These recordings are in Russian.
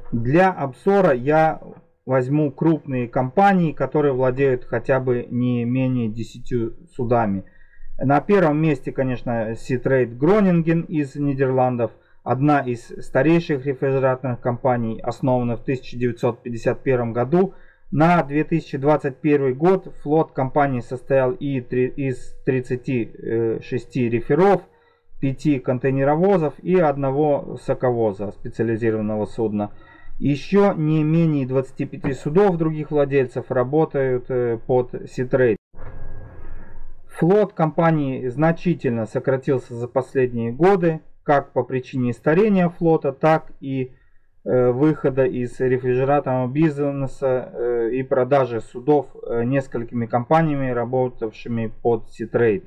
Для обзора я возьму крупные компании, которые владеют хотя бы не менее 10 судами. На первом месте, конечно, Seatrade Groningen из Нидерландов. Одна из старейших рефрижераторных компаний, основана в 1951 году. На 2021 год флот компании состоял из 36 реферов, 5 контейнеровозов и одного соковоза, специализированного судна. Еще не менее 25 судов других владельцев работают под Seatrade. Флот компании значительно сократился за последние годы, как по причине старения флота, так и выхода из рефрижераторного бизнеса и продажи судов несколькими компаниями, работавшими под Seatrade.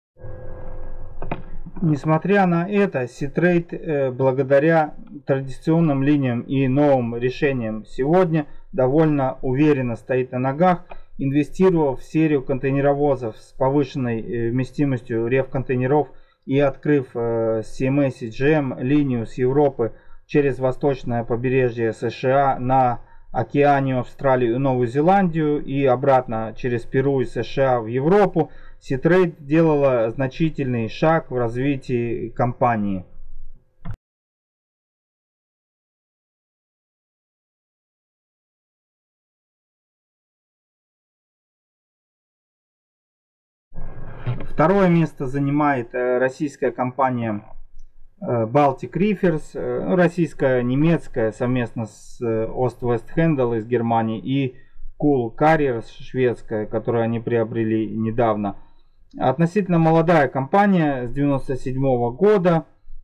Несмотря на это, Seatrade благодаря традиционным линиям и новым решениям сегодня довольно уверенно стоит на ногах, инвестировав в серию контейнеровозов с повышенной вместимостью рефконтейнеров и открыв CMA CGM линию с Европы через восточное побережье США на Океанию, Австралию и Новую Зеландию и обратно через Перу и США в Европу, Seatrade делала значительный шаг в развитии компании. Второе место занимает российская компания Baltic Reefers, российско-немецкая, совместно с Ost-West Handle из Германии, и Cool Carriers шведская, которую они приобрели недавно. Относительно молодая компания с 1997 года.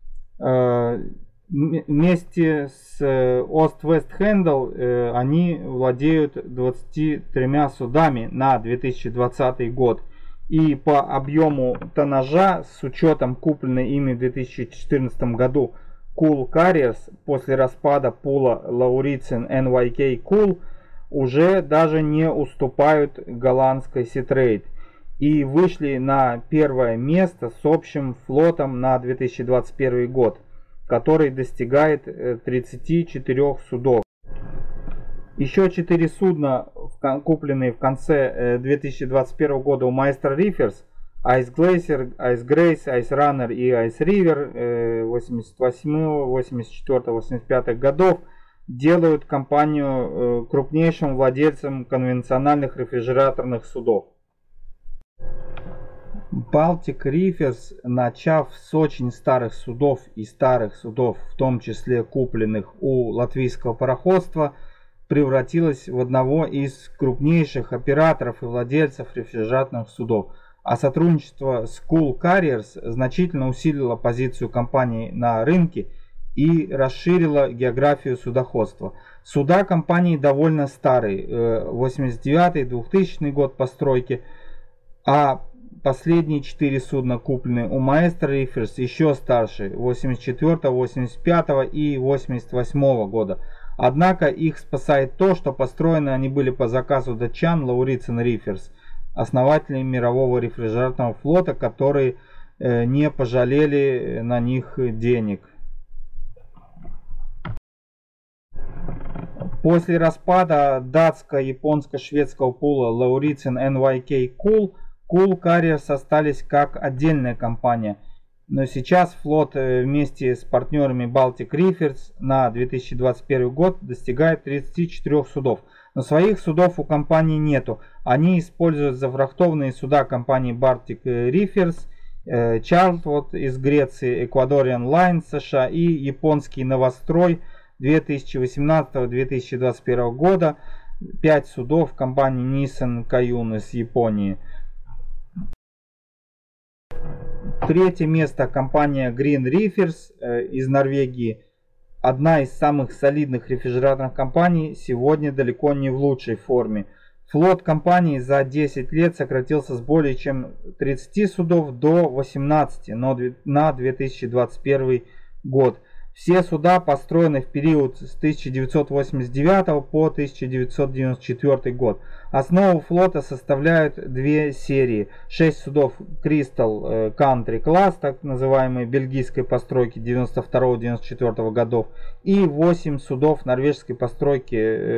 Вместе с Ost-West Handle они владеют 23 судами на 2020 год. И по объему тоннажа, с учетом купленной ими в 2014 году Cool Carriers после распада пула Lauritsen NYK Cool, уже даже не уступают голландской Seatrade и вышли на первое место с общим флотом на 2021 год, который достигает 34 судов. Еще 4 судна, купленные в конце 2021 года у Maestro Reefers, Ice Glacier, Ice Grace, Ice Runner и Ice River 88, 84, 85 годов, делают компанию крупнейшим владельцем конвенциональных рефрижераторных судов. Baltic Reefers, начав с очень старых судов и старых судов, в том числе купленных у латвийского пароходства, превратилась в одного из крупнейших операторов и владельцев рефрижераторных судов, а сотрудничество с Cool Carriers значительно усилило позицию компании на рынке и расширило географию судоходства. Суда компании довольно старые, 89-2000 год постройки, а последние 4 судна, купленные у Maestro Reefers, еще старше, 84, 85 и 88 года. Однако их спасает то, что построены они были по заказу датчан Lauritsen Reefers, основателей мирового рефрижераторного флота, которые не пожалели на них денег. После распада датско-японско-шведского пула Lauritsen NYK Cool, Cool Carriers остались как отдельная компания. Но сейчас флот вместе с партнерами Baltic Reefers на 2021 год достигает 34 судов. Но своих судов у компании нету. Они используют зафрахтованные суда компании Baltic Reefers, Charlotwood из Греции, Ecuadorian Line США и японский новострой 2018-2021 года. 5 судов компании Nissan Kayun из Японии. Третье место компания Green Reefers из Норвегии. Одна из самых солидных рефрижераторных компаний, сегодня далеко не в лучшей форме. Флот компании за 10 лет сократился с более чем 30 судов до 18 на 2021 год. Все суда построены в период с 1989 по 1994 год. Основу флота составляют две серии. 6 судов Crystal Country Class, так называемой бельгийской постройки 92-94 годов, и 8 судов норвежской постройки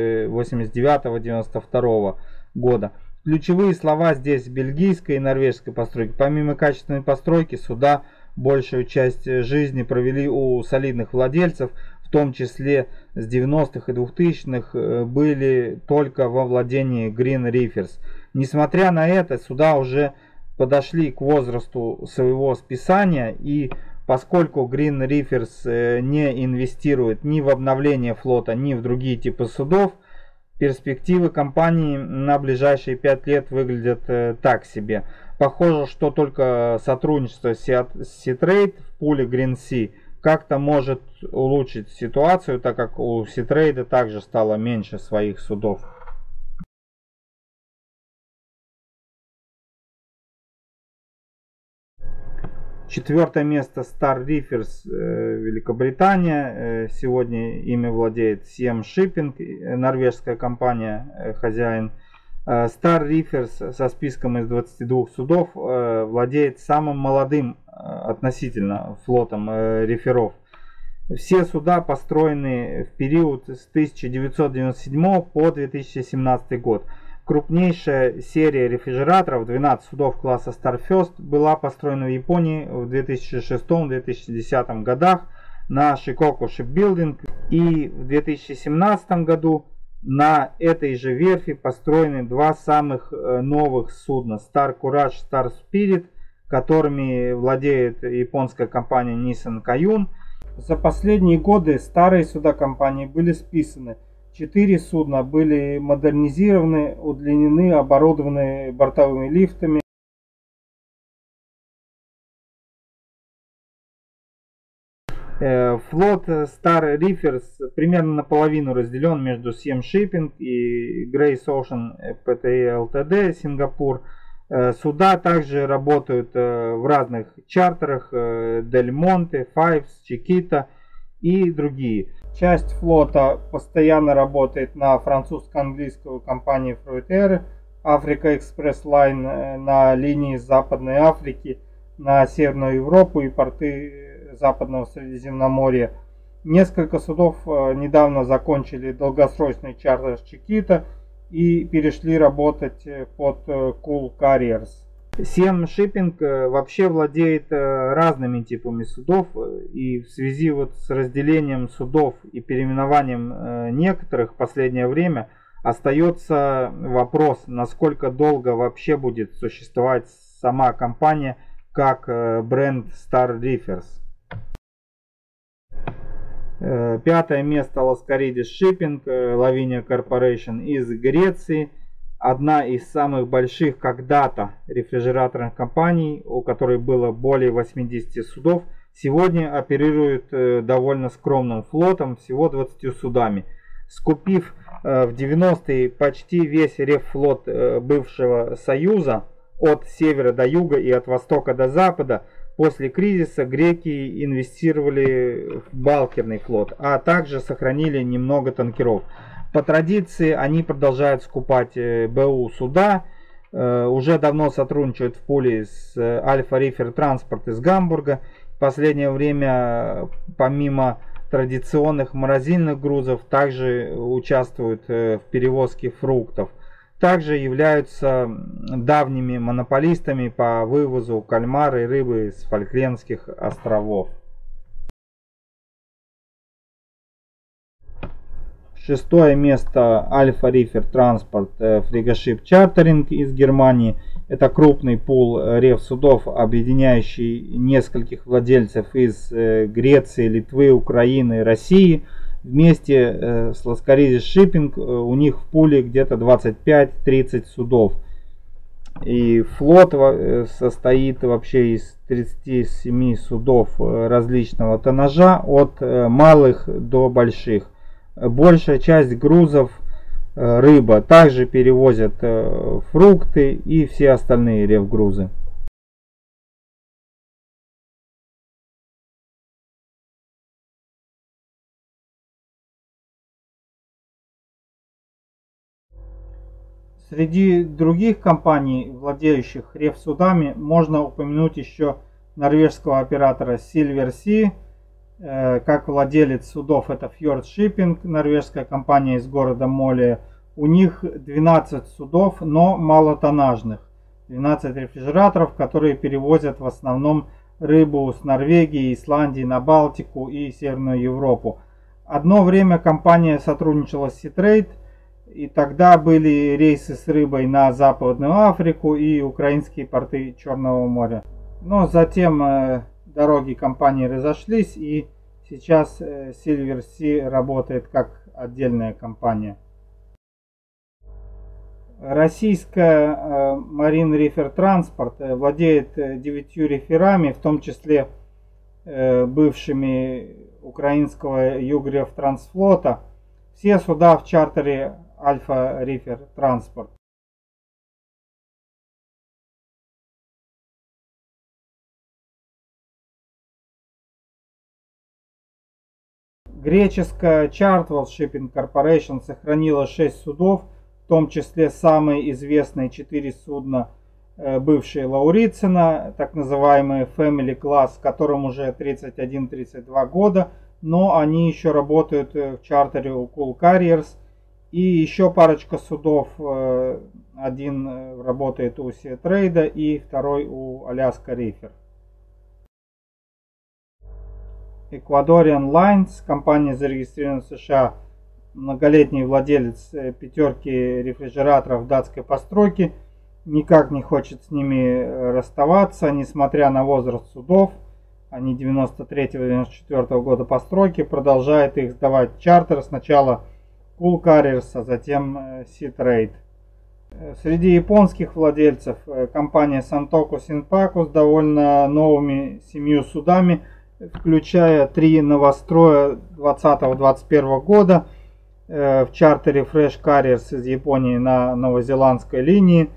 89-92 года. Ключевые слова здесь бельгийской и норвежской постройки. Помимо качественной постройки, суда большую часть жизни провели у солидных владельцев, в том числе с 90-х и 2000-х были только во владении Green Reefers. Несмотря на это, суда уже подошли к возрасту своего списания, и поскольку Green Reefers не инвестирует ни в обновление флота, ни в другие типы судов, перспективы компании на ближайшие 5 лет выглядят так себе. Похоже, что только сотрудничество с Seatrade в пуле Green Sea как-то может улучшить ситуацию, так как у Seatrade также стало меньше своих судов. Четвертое место Star Reefers, Великобритания. Сегодня ими владеет Siem Shipping, норвежская компания, хозяин. Star Reefers со списком из 22 судов владеет самым молодым относительно флотом риферов. Все суда построены в период с 1997 по 2017 год. Крупнейшая серия рефрижераторов, 12 судов класса Starfirst, была построена в Японии в 2006-2010 годах на Shikoku Shipbuilding, и в 2017 году на этой же верфи построены два самых новых судна Star Courage, Star Spirit, которыми владеет японская компания Nissan Kaiun. За последние годы старые суда компании были списаны. 4 судна были модернизированы, удлинены, оборудованы бортовыми лифтами. Флот Star Reefers примерно наполовину разделен между Siem Shipping и Grace Ocean Pte Ltd Сингапур. Суда также работают в разных чартерах: Del Monte, Fives, Chiquita и другие. Часть флота постоянно работает на французско-английскую компанию Fruitair, Africa Express Line на линии Западной Африки на Северную Европу и порты Западного Средиземноморья. Несколько судов недавно закончили долгосрочный чартер с Chiquita и перешли работать под Cool Carriers. Siem Shipping вообще владеет разными типами судов, и в связи с разделением судов и переименованием некоторых в последнее время остается вопрос, насколько долго вообще будет существовать сама компания как бренд Star Reefers. Пятое место Lascaridis Shipping, Lavinia Corporation из Греции. Одна из самых больших когда-то рефрижераторных компаний, у которой было более 80 судов, сегодня оперирует довольно скромным флотом, всего 20 судами. Скупив в 90-е почти весь реффлот бывшего Союза от севера до юга и от востока до запада, после кризиса греки инвестировали в балкерный флот, а также сохранили немного танкеров. По традиции они продолжают скупать БУ суда, уже давно сотрудничают в пуле с Alpha Reefer Transport из Гамбурга. В последнее время, помимо традиционных морозильных грузов, также участвуют в перевозке фруктов. Также являются давними монополистами по вывозу кальмара и рыбы с Фолклендских островов. Шестое место Alpha Reefer Transport Frigaship Chartering из Германии. Это крупный пул реф-судов, объединяющий нескольких владельцев из Греции, Литвы, Украины, России. Вместе с Lascaridis Shipping у них в пуле где-то 25-30 судов. И флот состоит вообще из 37 судов различного тоннажа, от малых до больших. Большая часть грузов рыба. Также перевозят фрукты и все остальные рефгрузы. Среди других компаний, владеющих рефсудами, можно упомянуть еще норвежского оператора Silver Sea. Как владелец судов это Fjord Shipping, норвежская компания из города Моле. У них 12 судов, но малотоннажных. 12 рефрижераторов, которые перевозят в основном рыбу с Норвегии, Исландии на Балтику и Северную Европу. Одно время компания сотрудничала с Seatrade, и тогда были рейсы с рыбой на Западную Африку и украинские порты Черного моря. Но затем дороги компании разошлись, и сейчас Silver Sea работает как отдельная компания. Российская Marine Reefer Transport владеет 9 реферами, в том числе бывшими украинского Югрев Трансфлота. Все суда в чартере Альфа Reefer Transport. Греческая Chartwell Shipping Corporation сохранила 6 судов, в том числе самые известные 4 судна бывшие Лаурицена, так называемые Family Class, которым уже 31-32 года, но они еще работают в чартере у Cool Carriers. И еще парочка судов, один работает у Seatrade и второй у Alaska Reefer. Ecuadorian Lines, компания, зарегистрированная в США, многолетний владелец пятерки рефрижераторов датской постройки, никак не хочет с ними расставаться, несмотря на возраст судов. Они 93-94 года постройки, продолжает их сдавать чартер, сначала Cool Carriers, а затем Seatrade. Среди японских владельцев компания Santoku Shinpaku с довольно новыми 7 судами, включая 3 новостроя 2020-2021 года в чартере Fresh Carriers из Японии на новозеландской линии.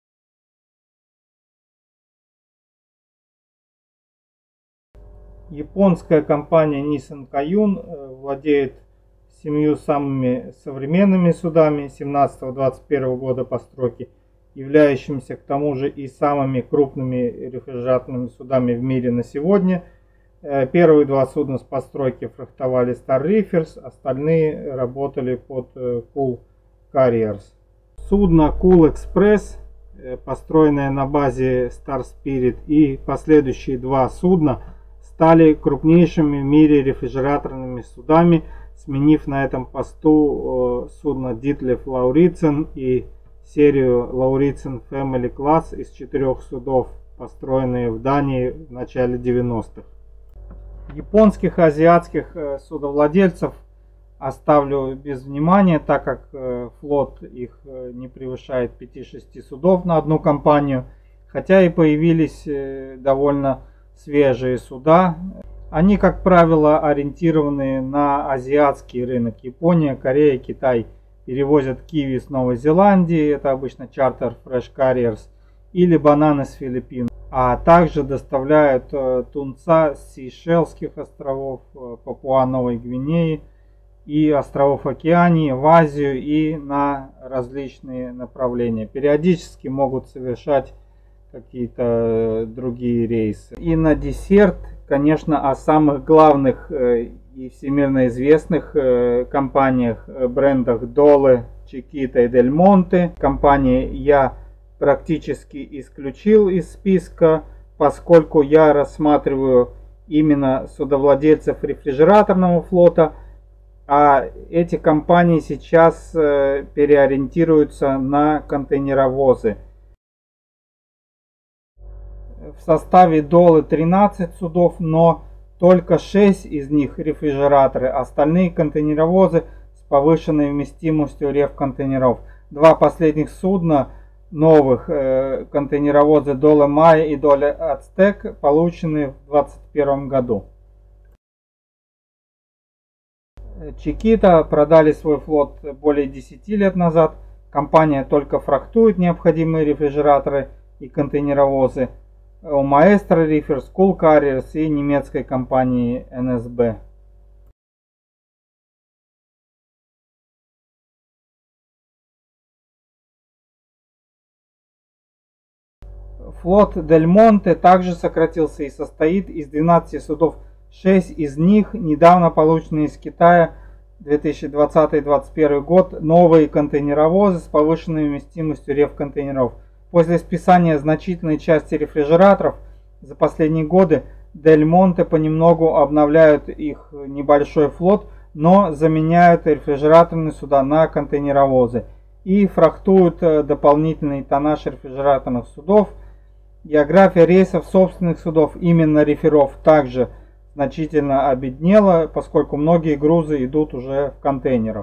Японская компания Nissan Kayun владеет 7 самыми современными судами 17-21 года постройки, являющимися к тому же и самыми крупными рефрижераторными судами в мире на сегодня. Первые 2 судна с постройки фрахтовали Star Reefers, остальные работали под Cool Carriers. Судно Cool Express, построенное на базе Star Spirit, и последующие 2 судна стали крупнейшими в мире рефрижераторными судами, сменив на этом посту судно Ditlev Lauritzen и серию Lauritzen Family Class из 4 судов, построенные в Дании в начале 90-х. Японских и азиатских судовладельцев оставлю без внимания, так как флот их не превышает 5-6 судов на одну компанию, хотя и появились довольно свежие суда. Они, как правило, ориентированы на азиатский рынок. Япония, Корея, Китай перевозят киви с Новой Зеландии, это обычно чартер Fresh Carriers, или бананы с Филиппин. А также доставляют тунца с Сейшельских островов, Папуа-Новой Гвинеи и островов Океании в Азию и на различные направления. Периодически могут совершать какие-то другие рейсы. И на десерт, конечно, о самых главных и всемирно известных компаниях, брендах Dole, Chiquita и Del Monte. Компании я практически исключил из списка, поскольку я рассматриваю именно судовладельцев рефрижераторного флота, а эти компании сейчас переориентируются на контейнеровозы. В составе Dole 13 судов, но только 6 из них рефрижераторы, остальные контейнеровозы с повышенной вместимостью реф-контейнеров. 2 последних судна новых контейнеровозы Dole Maya и Dole Aztec получены в 2021 году. Chiquita продали свой флот более 10 лет назад. Компания только фрахтует необходимые рефрижераторы и контейнеровозы у Maestro Reefers, Cool Carriers и немецкой компании NSB. Флот Дель Монте также сократился и состоит из 12 судов. 6 из них недавно полученные из Китая 2020-2021 год новые контейнеровозы с повышенной вместимостью реф-контейнеров. После списания значительной части рефрижераторов за последние годы Дель Монте понемногу обновляют их небольшой флот, но заменяют рефрижераторные суда на контейнеровозы и фрахтуют дополнительный тоннаж рефрижераторных судов. География рейсов собственных судов, именно реферов, также значительно обеднела, поскольку многие грузы идут уже в контейнерах.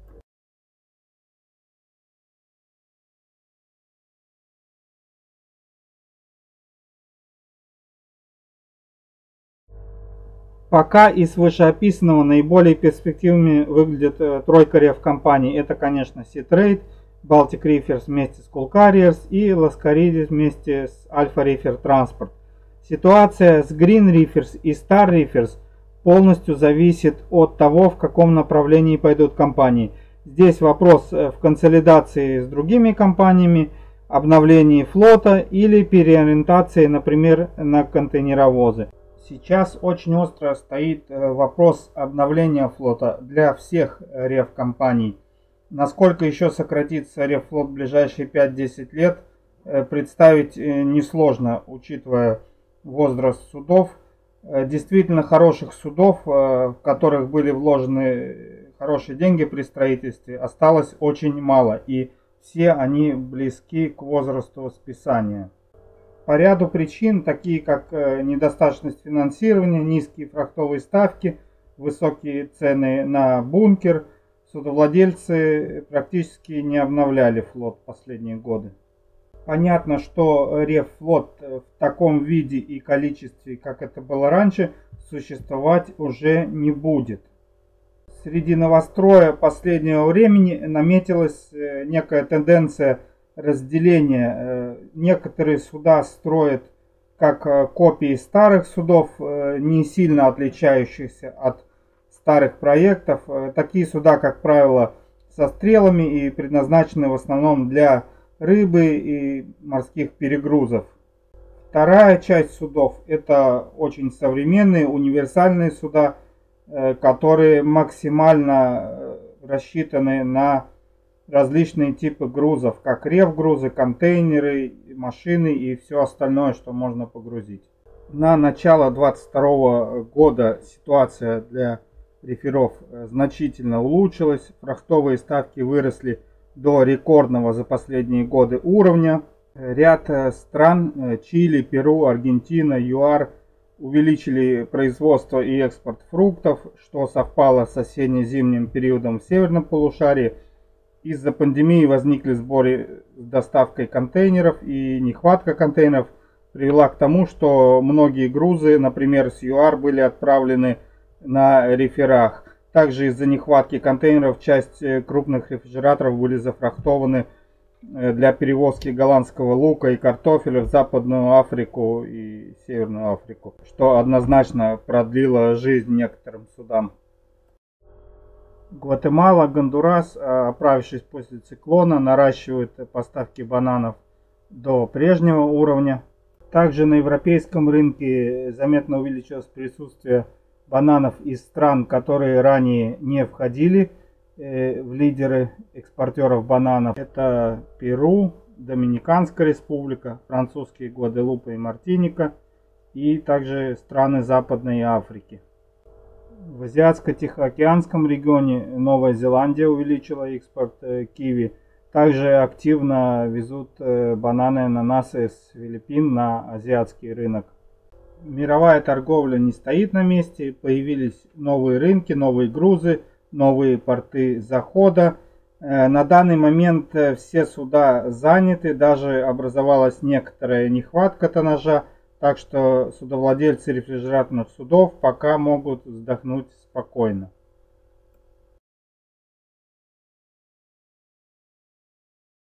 Пока из вышеописанного наиболее перспективными выглядит тройка реф-компаний. Это, конечно, Seatrade, Baltic Reefers вместе с Cool Carriers и Lascaris вместе с Alpha Reefer Transport. Ситуация с Green Reefers и Star Reefers полностью зависит от того, в каком направлении пойдут компании. Здесь вопрос в консолидации с другими компаниями, обновлении флота или переориентации, например, на контейнеровозы. Сейчас очень остро стоит вопрос обновления флота для всех реф-компаний. Насколько еще сократится реф-флот в ближайшие 5-10 лет, представить несложно, учитывая возраст судов. Действительно хороших судов, в которых были вложены хорошие деньги при строительстве, осталось очень мало, и все они близки к возрасту списания. По ряду причин, такие как недостаточность финансирования, низкие фрахтовые ставки, высокие цены на бункер, судовладельцы практически не обновляли флот в последние годы. Понятно, что реф-флот в таком виде и количестве, как это было раньше, существовать уже не будет. Среди новостроя последнего времени наметилась некая тенденция разделения. Некоторые суда строят как копии старых судов, не сильно отличающихся от старых проектов. Такие суда, как правило, со стрелами и предназначены в основном для рыбы и морских перегрузов. Вторая часть судов — это очень современные универсальные суда, которые максимально рассчитаны на различные типы грузов, как реф-грузы, контейнеры, машины и все остальное, что можно погрузить. На начало 2022 года ситуация для реферов значительно улучшилась. Фрахтовые ставки выросли до рекордного за последние годы уровня. Ряд стран — Чили, Перу, Аргентина, ЮАР — увеличили производство и экспорт фруктов, что совпало с осенне-зимним периодом в северном полушарии. Из-за пандемии возникли сборы с доставкой контейнеров, и нехватка контейнеров привела к тому, что многие грузы, например, с ЮАР, были отправлены на реферах. Также из-за нехватки контейнеров часть крупных рефрижераторов были зафрахтованы для перевозки голландского лука и картофеля в Западную Африку и Северную Африку, что однозначно продлило жизнь некоторым судам. Гватемала, Гондурас, оправившись после циклона, наращивают поставки бананов до прежнего уровня. Также на европейском рынке заметно увеличилось присутствие бананов из стран, которые ранее не входили в лидеры экспортеров бананов. Это Перу, Доминиканская республика, французские Гваделупа и Мартиника и также страны Западной Африки. В Азиатско-Тихоокеанском регионе Новая Зеландия увеличила экспорт киви. Также активно везут бананы и ананасы с Филиппин на азиатский рынок. Мировая торговля не стоит на месте. Появились новые рынки, новые грузы, новые порты захода. На данный момент все суда заняты. Даже образовалась некоторая нехватка тоннажа. Так что судовладельцы рефрижераторных судов пока могут вздохнуть спокойно.